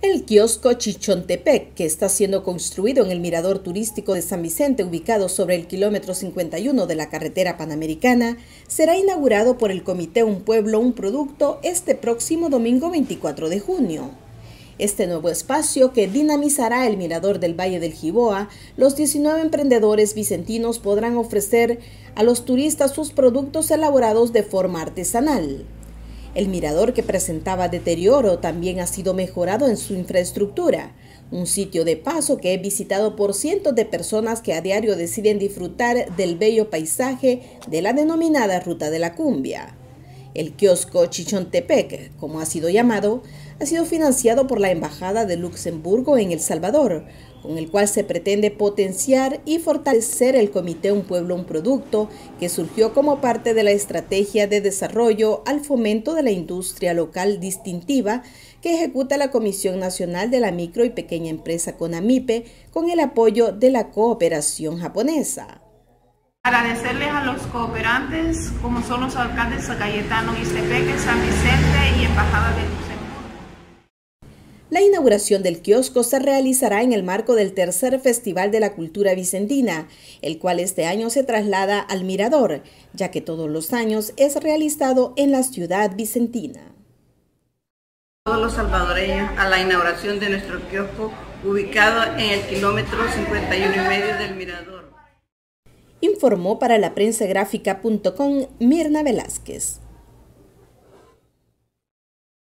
El kiosco Chichontepec, que está siendo construido en el mirador turístico de San Vicente, ubicado sobre el kilómetro 51 de la carretera panamericana, será inaugurado por el Comité Un Pueblo, Un Producto este próximo domingo 24 de junio. Este nuevo espacio, que dinamizará el mirador del Valle del Jiboa, los 19 emprendedores vicentinos podrán ofrecer a los turistas sus productos elaborados de forma artesanal. El mirador, que presentaba deterioro, también ha sido mejorado en su infraestructura, un sitio de paso que es visitado por cientos de personas que a diario deciden disfrutar del bello paisaje de la denominada Ruta de la Cumbia. El kiosco Chichontepec, como ha sido llamado, ha sido financiado por la Embajada de Luxemburgo en El Salvador, con el cual se pretende potenciar y fortalecer el Comité Un Pueblo, Un Producto, que surgió como parte de la estrategia de desarrollo al fomento de la industria local distintiva que ejecuta la Comisión Nacional de la Micro y Pequeña Empresa CONAMIPE con el apoyo de la cooperación japonesa. Agradecerles a los cooperantes, como son los alcaldes de San Cayetano, Ixtepeque, San Vicente y Embajada de Luxemburgo. La inauguración del kiosco se realizará en el marco del tercer Festival de la Cultura Vicentina, el cual este año se traslada al Mirador, ya que todos los años es realizado en la ciudad vicentina. Todos los salvadoreños a la inauguración de nuestro kiosco ubicado en el kilómetro 51,5 del Mirador. Informó para la prensagráfica.com Mirna Velázquez.